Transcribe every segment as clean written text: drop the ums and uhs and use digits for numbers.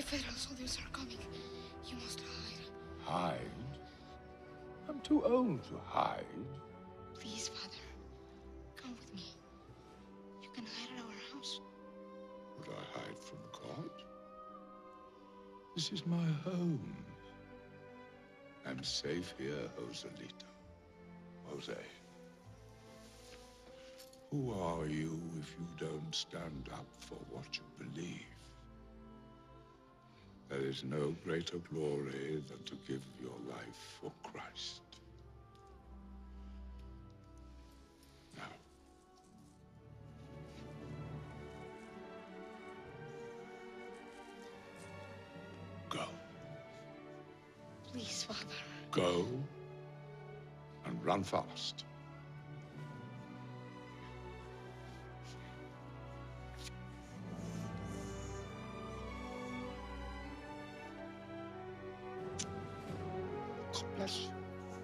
federal soldiers are coming. You must hide. Hide? I'm too old to hide. Please, Father. Come with me. You can hide at our house. Would I hide from God? This is my home. I'm safe here, Joselito. Jose. Who are you if you don't stand up for what you believe? There is no greater glory than to give your life for Christ. Now, go. Please, Father. Go and run fast. God bless you.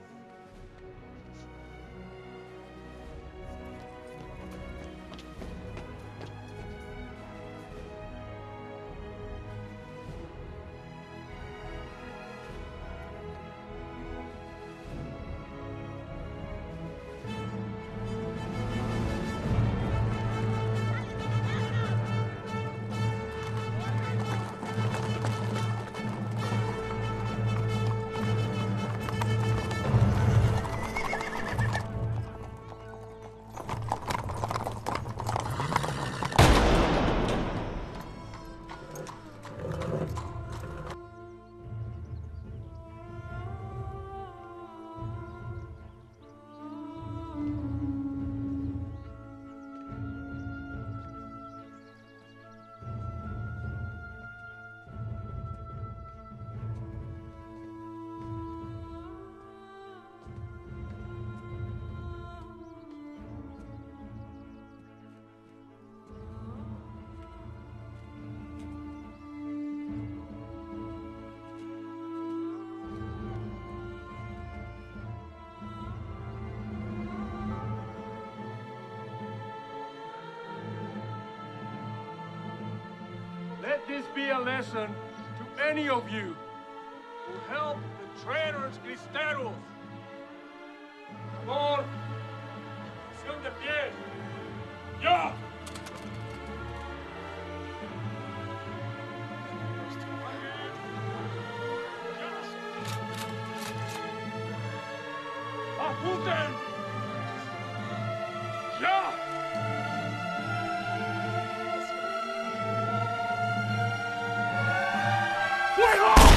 Let this be a lesson to any of you who help the traitors cristeros. Por posición de pie. ¡Ya! ¡Apunten! ¡Ya! ¡Fuego!